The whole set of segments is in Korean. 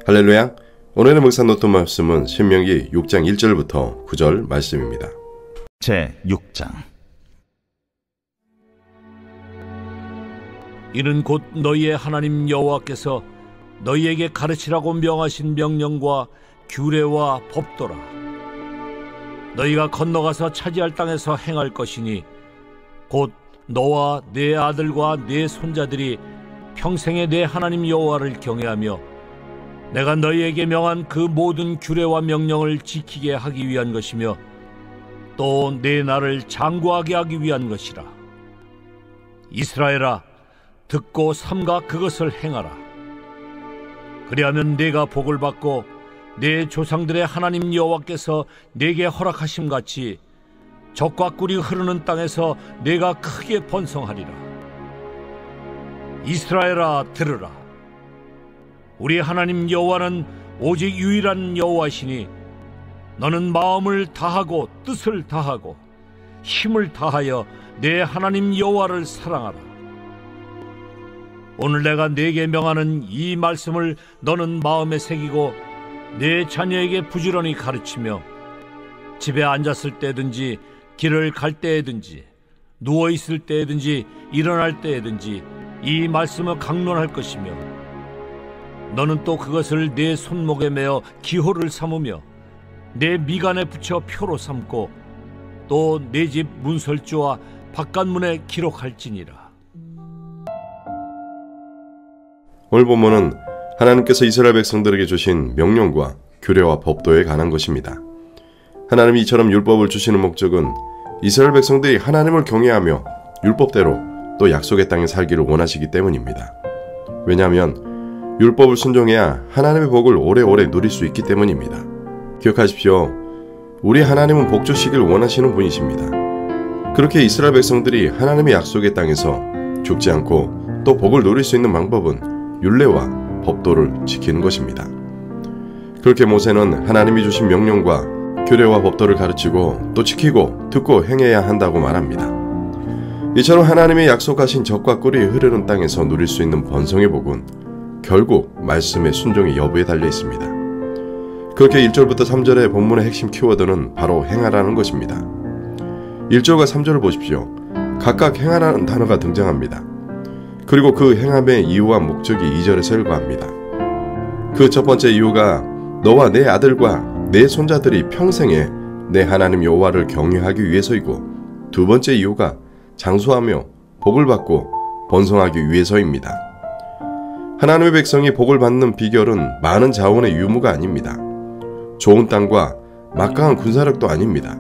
할렐루야. 오늘의 묵상 노트 말씀은 신명기 6장 1절부터 9절 말씀입니다. 제6장. 이는 곧 너희의 하나님 여호와께서 너희에게 가르치라고 명하신 명령과 규례와 법도라. 너희가 건너가서 차지할 땅에서 행할 것이니 곧 너와 네 아들과 네 손자들이 평생에 내 하나님 여호와를 경외하며 내가 너희에게 명한 그 모든 규례와 명령을 지키게 하기 위한 것이며 또 내 나를 장구하게 하기 위한 것이라. 이스라엘아, 듣고 삼가 그것을 행하라. 그리하면 네가 복을 받고 내 조상들의 하나님 여호와께서 네게 허락하심 같이 젖과 꿀이 흐르는 땅에서 네가 크게 번성하리라. 이스라엘아, 들으라. 우리 하나님 여호와는 오직 유일한 여호와시니 너는 마음을 다하고 뜻을 다하고 힘을 다하여 내 하나님 여호와를 사랑하라. 오늘 내가 네게 명하는 이 말씀을 너는 마음에 새기고 내 자녀에게 부지런히 가르치며 집에 앉았을 때든지 길을 갈 때에든지 누워있을 때에든지 일어날 때에든지 이 말씀을 강론할 것이며 너는 또 그것을 내 손목에 매어 기호를 삼으며 내 미간에 붙여 표로 삼고 또 내 집 문설주와 바깥문에 기록할지니라. 오늘 본문은 하나님께서 이스라엘 백성들에게 주신 명령과 규례와 법도에 관한 것입니다. 하나님이 이처럼 율법을 주시는 목적은 이스라엘 백성들이 하나님을 경외하며 율법대로 또 약속의 땅에 살기를 원하시기 때문입니다. 왜냐하면 율법을 순종해야 하나님의 복을 오래오래 누릴 수 있기 때문입니다. 기억하십시오. 우리 하나님은 복 주시길 원하시는 분이십니다. 그렇게 이스라엘 백성들이 하나님의 약속의 땅에서 죽지 않고 또 복을 누릴 수 있는 방법은 율례와 법도를 지키는 것입니다. 그렇게 모세는 하나님이 주신 명령과 규례와 법도를 가르치고 또 지키고 듣고 행해야 한다고 말합니다. 이처럼 하나님의 약속하신 젖과 꿀이 흐르는 땅에서 누릴 수 있는 번성의 복은 결국 말씀의 순종의 여부에 달려 있습니다. 그렇게 1절부터 3절의 본문의 핵심 키워드는 바로 행하라는 것입니다. 1절과 3절을 보십시오. 각각 행하라는 단어가 등장합니다. 그리고 그 행함의 이유와 목적이 2절에서 일과합니다. 그 첫 번째 이유가 너와 내 아들과 내 손자들이 평생에 내 하나님 여호와를 경외하기 위해서이고, 두 번째 이유가 장수하며 복을 받고 번성하기 위해서입니다. 하나님의 백성이 복을 받는 비결은 많은 자원의 유무가 아닙니다. 좋은 땅과 막강한 군사력도 아닙니다.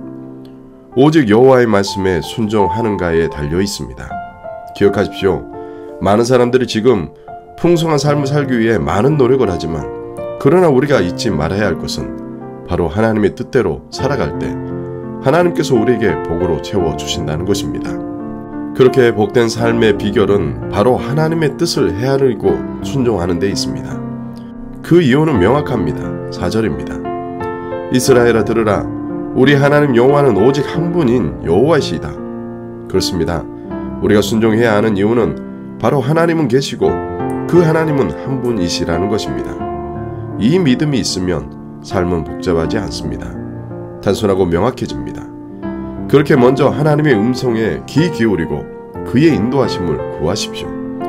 오직 여호와의 말씀에 순종하는가에 달려 있습니다. 기억하십시오. 많은 사람들이 지금 풍성한 삶을 살기 위해 많은 노력을 하지만, 그러나 우리가 잊지 말아야 할 것은 바로 하나님의 뜻대로 살아갈 때 하나님께서 우리에게 복으로 채워주신다는 것입니다. 그렇게 복된 삶의 비결은 바로 하나님의 뜻을 헤아리고 순종하는 데 있습니다. 그 이유는 명확합니다. 4절입니다. 이스라엘아, 들으라. 우리 하나님 여호와는 오직 한 분인 여호와이시다. 그렇습니다. 우리가 순종해야 하는 이유는 바로 하나님은 계시고 그 하나님은 한 분이시라는 것입니다. 이 믿음이 있으면 삶은 복잡하지 않습니다. 단순하고 명확해집니다. 그렇게 먼저 하나님의 음성에 귀 기울이고 그의 인도하심을 구하십시오.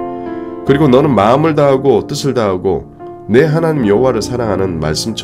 그리고 너는 마음을 다하고 뜻을 다하고 내 하나님 여호와를 사랑하는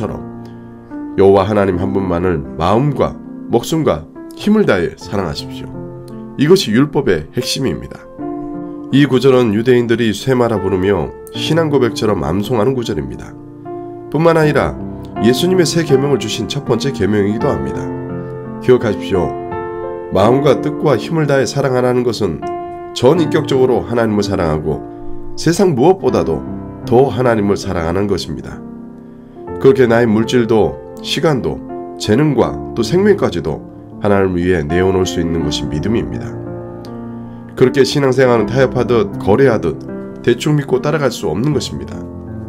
말씀처럼 여호와 하나님 한 분만을 마음과 목숨과 힘을 다해 사랑하십시오. 이것이 율법의 핵심입니다. 이 구절은 유대인들이 쇠마라 부르며 신앙 고백처럼 암송하는 구절입니다. 뿐만 아니라 예수님의 새 계명을 주신 첫 번째 계명이기도 합니다. 기억하십시오. 마음과 뜻과 힘을 다해 사랑하라는 것은 전인격적으로 하나님을 사랑하고 세상 무엇보다도 더 하나님을 사랑하는 것입니다. 그렇게 나의 물질도 시간도 재능과 또 생명까지도 하나님을 위해 내어놓을 수 있는 것이 믿음입니다. 그렇게 신앙생활은 타협하듯 거래하듯 대충 믿고 따라갈 수 없는 것입니다.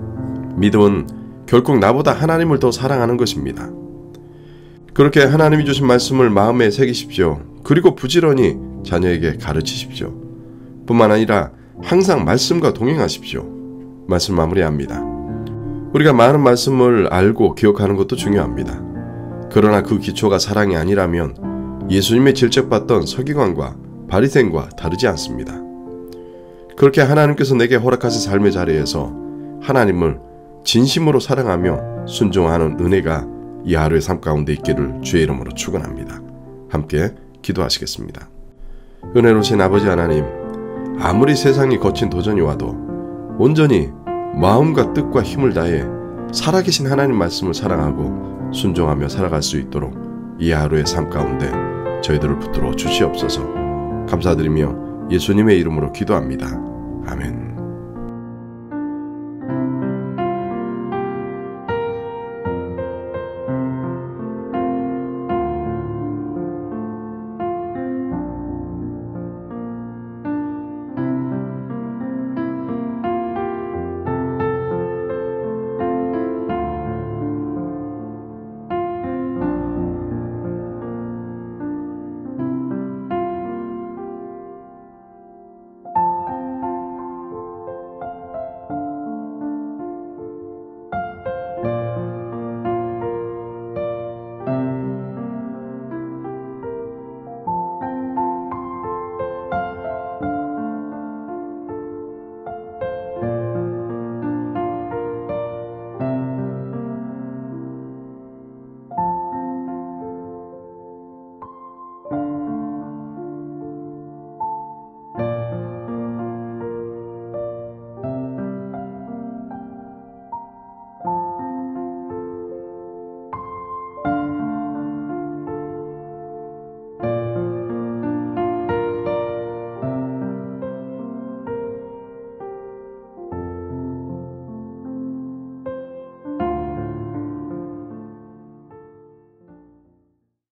믿음은 결국 나보다 하나님을 더 사랑하는 것입니다. 그렇게 하나님이 주신 말씀을 마음에 새기십시오. 그리고 부지런히 자녀에게 가르치십시오. 뿐만 아니라 항상 말씀과 동행하십시오. 말씀 마무리합니다. 우리가 많은 말씀을 알고 기억하는 것도 중요합니다. 그러나 그 기초가 사랑이 아니라면 예수님의 질책받던 서기관과 바리새인과 다르지 않습니다. 그렇게 하나님께서 내게 허락하신 삶의 자리에서 하나님을 진심으로 사랑하며 순종하는 은혜가 이 하루의 삶 가운데 있기를 주의 이름으로 축원합니다. 함께 기도하시겠습니다. 은혜로우신 아버지 하나님, 아무리 세상이 거친 도전이 와도 온전히 마음과 뜻과 힘을 다해 살아계신 하나님 말씀을 사랑하고 순종하며 살아갈 수 있도록 이 하루의 삶 가운데 저희들을 붙들어 주시옵소서. 감사드리며 예수님의 이름으로 기도합니다. 아멘.